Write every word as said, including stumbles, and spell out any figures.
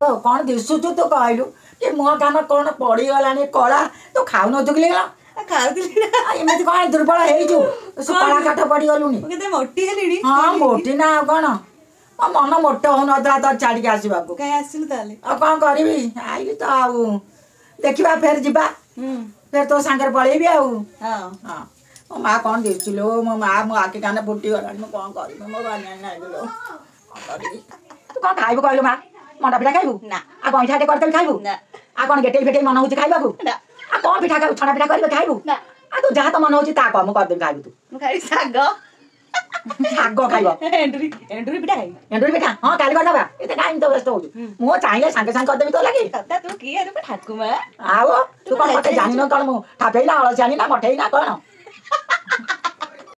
कौन दिशुचु तू कहलु कि मुह कान कौन पड़ी गलानी कला तू खाऊ न चुकली गला खाउଥିଲି ना एमती कौन दुर्बल हेइछु कला काठ पड़ी गलुनी केते मोटी हेलिडी हां मोटी ना कौन मो मन मोट हो नथला तो छाड़ी के आसीबाकू काई आसिलु ताले अब कौन करबी आइली तो आउ देखिबा फेर जिबा हम्म फेर तो सांगर पळेबी आउ हां हां मो मां कौन दिसिलो मो मां मो आके कान फुटी गलानी मो कौन करबी मो बान्या नाही गेलो कौन करबी तू कौन खाइबो कहलु मां मंडा पिठा खाइबू ना आ गइठाटे करते खाइबू ना आ कौन गेटे फेटे मन होची खाइबाकू ना आ कौन पिठा खाइबू छणा पिठा करबे खाइबू ना आ तू जहाँ तो मन होची ता कम कर दे खाइबू तू मु खाइ साग साग खाइबो एंडुरी एंडुरी पिठा खाइ एंडुरी पिठा हां काली कर दबा एते काइन तो व्यस्त होजु मो चाहिए संगे संग कर देबी तो लागी कता तू की अरे ठाकुमा आओ तू कौन मते जानि न कौन मु ठापेला अलस जानि ना मठेई ना कौन